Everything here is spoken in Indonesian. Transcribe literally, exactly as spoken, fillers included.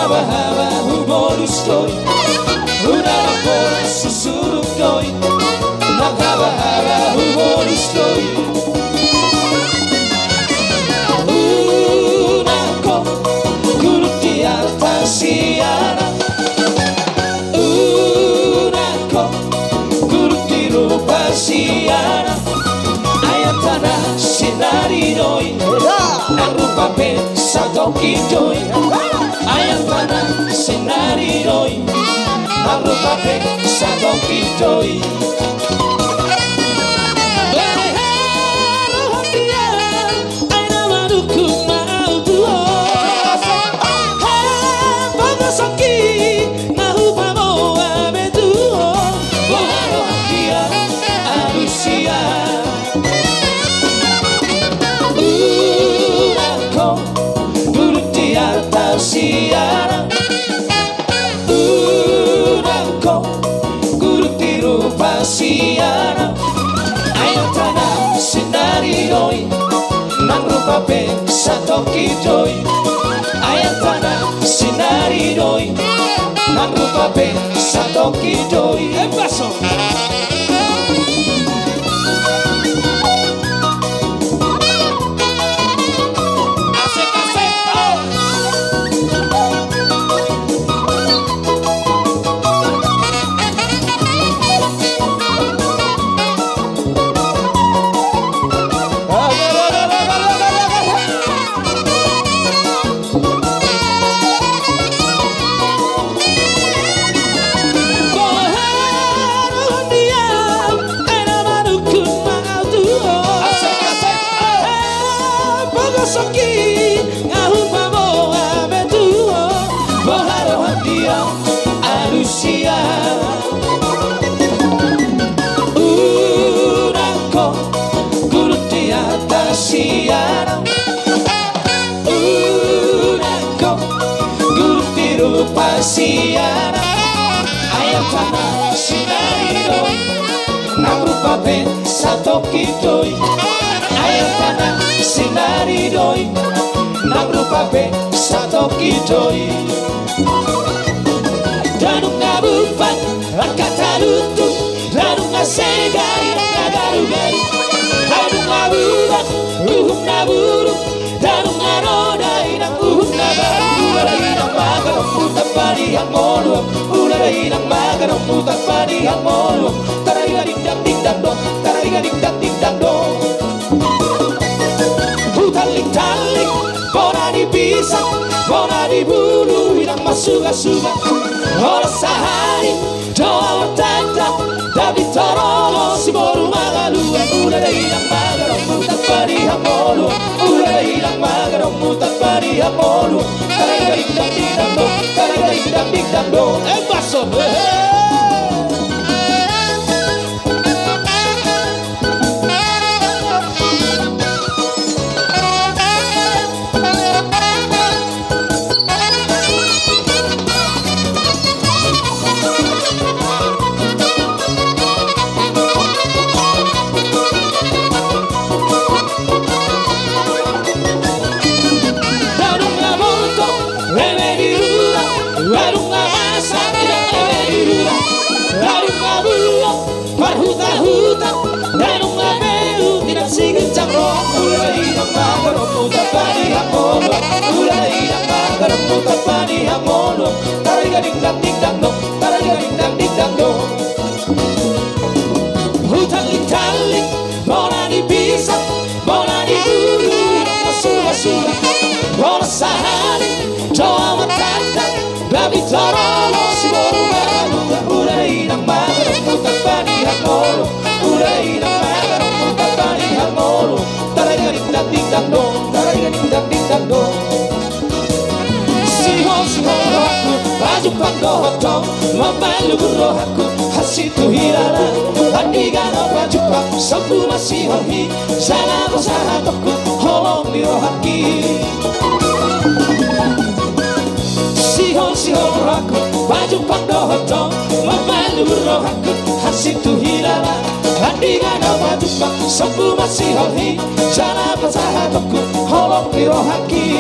haba-haba humor story una por susurro koi una haba-haba humor story una ko kuruti atasiana una ko kuruti rupasiana ayatana sinari noi narupa pensa toki joy ayatana sinari noi narupa pensa toki joy Siara Unangko Kuruti rupa siara Ayatana sinari doi Nang rupa pensa toki joy Ayatana sinari doi Nang rupa pensa toki joy E paso Siara Unangko Kuruti rupa siara Ayatana sinari doi Nang rupa pensa toki joy Ayatana sinari doi Nang rupa pensa toki joy Danunga bupan Akata lutu Danunga segari Nagaru-garu Danunga bupan Uhum na buru, danunga roda inang uhum na baru. Ulala inang magarong putak parihang moluam. Ulala inang magarong putak parihang moluam. Tarariga dingdang dingdang dong, tarariga dingdang dingdang dong. Hutaling-taling, bona dipisah, bona diburu inang masuga-suga. Ora sahari, doa watanda, David Tarolo si boru magaluan. Ulala inang magarong putak parihang moluam. Ulala inang magarong putak parihang moluam. Tarariga dingdang dingdang dong, tarariga dingdang dingdang dong. Eh baso, huta-huta danunga meu tidak sigecang roh ulala inang magarong putak parihang moluam. Ulala inang magarong putak parihang moluam. Tarariga dingdang dingdang dong, tarariga dingdang dingdang dong. Hutaling-taling, bona dipisah, bona diburu inang masuga-suga. Bona sahari, doa matanda, David Tarolo si boru magaluan. Ulala inang magarong putak parihang moluam. Ulala inang magarong putak parihang moluam. Tarariga dingdang dingdang dong, tarariga dingdang dingdang dong. Siho-siho rohaku, baju pandohotong, mamalu rohaku, hasitu hirala. Andiga no baju pak, sabu masih hohi, sana bersama tokku, holong di rohaki. Siho-siho rohaku, baju pandohotong, mamalu rohaku, hasitu hirala. Andiga no baju pak, sabu masih hohi, sana bersama tokku, holong di rohaki.